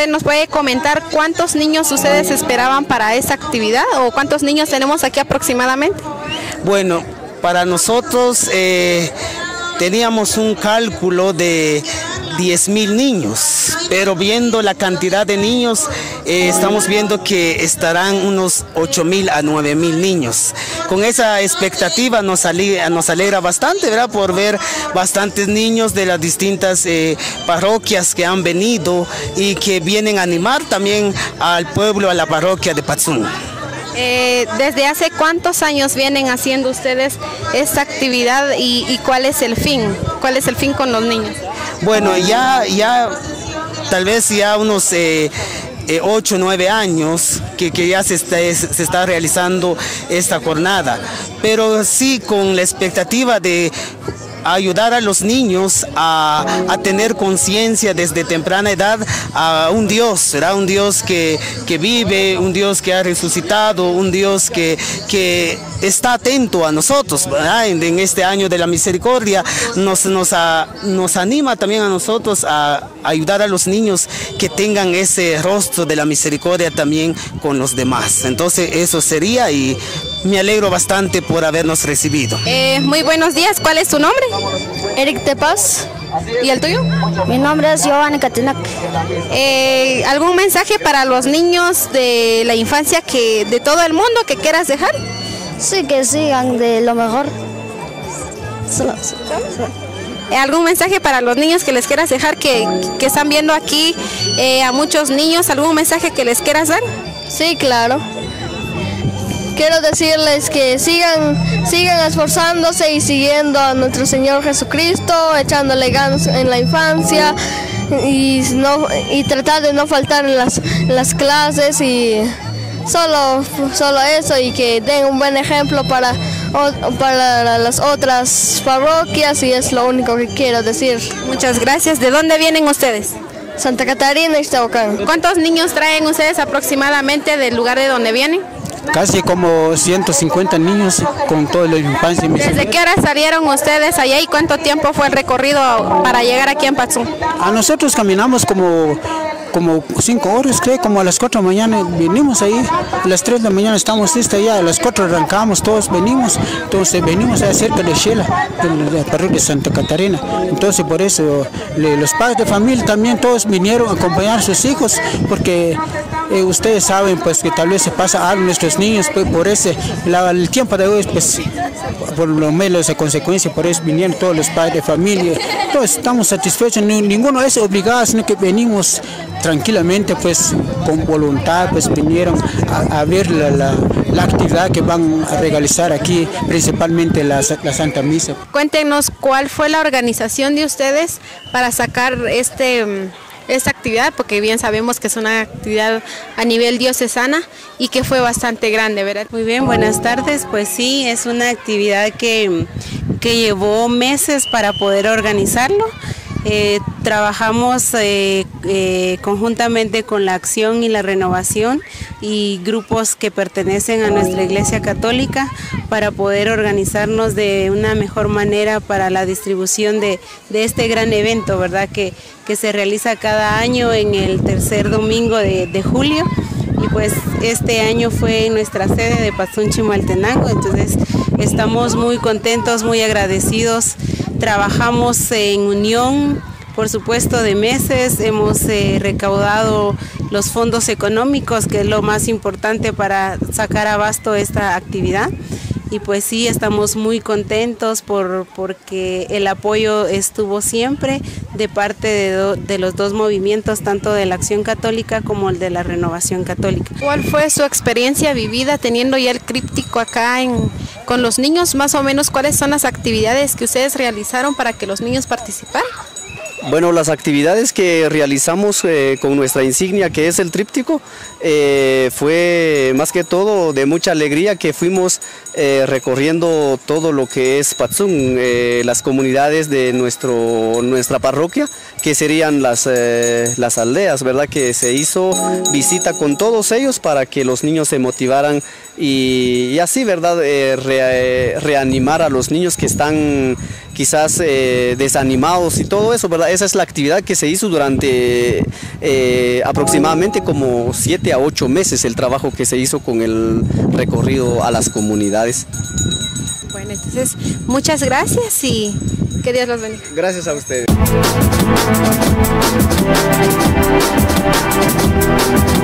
¿Usted nos puede comentar cuántos niños ustedes esperaban para esta actividad o cuántos niños tenemos aquí aproximadamente? Bueno, para nosotros teníamos un cálculo de 10.000 niños, pero viendo la cantidad de niños, estamos viendo que estarán unos 8.000 a 9.000 niños. Con esa expectativa nos alegra bastante, ¿verdad? Por ver bastantes niños de las distintas parroquias que han venido y que vienen a animar también al pueblo, a la parroquia de Patzún. ¿Desde hace cuántos años vienen haciendo ustedes esta actividad y cuál es el fin? ¿Cuál es el fin con los niños? Bueno, ya tal vez ya unos 8 o 9 años que ya se está realizando esta jornada, pero sí con la expectativa de ayudar a los niños a tener conciencia desde temprana edad a un Dios, ¿será? Un Dios que vive, un Dios que ha resucitado, un Dios que está atento a nosotros, ¿verdad? En este año de la misericordia nos anima también a nosotros a ayudar a los niños que tengan ese rostro de la misericordia también con los demás. Entonces eso sería, y me alegro bastante por habernos recibido. Muy buenos días, ¿cuál es tu nombre? Eric Tepaz. ¿Y el tuyo? Mi nombre es Giovanni Catinac. ¿Algún mensaje para los niños de la infancia de todo el mundo que quieras dejar? Sí, que sigan de lo mejor. ¿Algún mensaje para los niños que les quieras dejar que están viendo aquí a muchos niños? ¿Algún mensaje que les quieras dar? Sí, claro. Quiero decirles que sigan esforzándose y siguiendo a nuestro Señor Jesucristo, echándole ganas en la infancia y tratar de no faltar en las clases y solo eso, y que den un buen ejemplo para las otras parroquias, y es lo único que quiero decir. Muchas gracias. ¿De dónde vienen ustedes? Santa Catarina y Ixtahuacán. ¿Cuántos niños traen ustedes aproximadamente del lugar de donde vienen? Casi como 150 niños con toda la infancia. ¿Desde qué hora salieron ustedes allá y cuánto tiempo fue el recorrido para llegar aquí en Patzún? A nosotros caminamos como 5 horas, creo, como a las 4 de la mañana venimos ahí, a las 3 de la mañana estamos allá, a las 4 arrancamos, todos venimos, entonces venimos allá cerca de Shela, de la parroquia de Santa Catarina. Entonces por eso los padres de familia también todos vinieron a acompañar a sus hijos, porque ustedes saben pues que tal vez se pasa algo a nuestros niños, pues, por ese el tiempo de hoy, pues por lo menos esa consecuencia, por eso vinieron todos los padres de familia, todos estamos satisfechos, ninguno es obligado, sino que venimos tranquilamente, pues con voluntad, pues vinieron a ver la actividad que van a realizar aquí, principalmente la Santa Misa. Cuéntenos cuál fue la organización de ustedes para sacar esta actividad, porque bien sabemos que es una actividad a nivel diocesana y que fue bastante grande, ¿verdad? Muy bien, buenas tardes. Pues sí, es una actividad que llevó meses para poder organizarlo. Trabajamos conjuntamente con la Acción y la Renovación y grupos que pertenecen a nuestra Iglesia Católica para poder organizarnos de una mejor manera para la distribución de este gran evento, ¿verdad? Que se realiza cada año en el tercer domingo de julio. Y pues este año fue en nuestra sede de Patzún Chimaltenango, entonces estamos muy contentos, muy agradecidos. Trabajamos en unión, por supuesto, de meses, hemos recaudado los fondos económicos, que es lo más importante para sacar abasto esta actividad. Y pues sí, estamos muy contentos porque el apoyo estuvo siempre de parte de los dos movimientos, tanto de la Acción Católica como el de la Renovación Católica. ¿Cuál fue su experiencia vivida teniendo ya el críptico acá con los niños? Más o menos, ¿cuáles son las actividades que ustedes realizaron para que los niños participaran? Bueno, las actividades que realizamos con nuestra insignia, que es el tríptico, fue más que todo de mucha alegría, que fuimos recorriendo todo lo que es Patzún, las comunidades de nuestra parroquia, que serían las aldeas, ¿verdad? Que se hizo visita con todos ellos para que los niños se motivaran y así, ¿verdad? Reanimar a los niños que están quizás desanimados y todo eso, ¿verdad? Esa es la actividad que se hizo durante aproximadamente como 7 a 8 meses, el trabajo que se hizo con el recorrido a las comunidades. Bueno, entonces muchas gracias y que Dios los bendiga. Gracias a ustedes.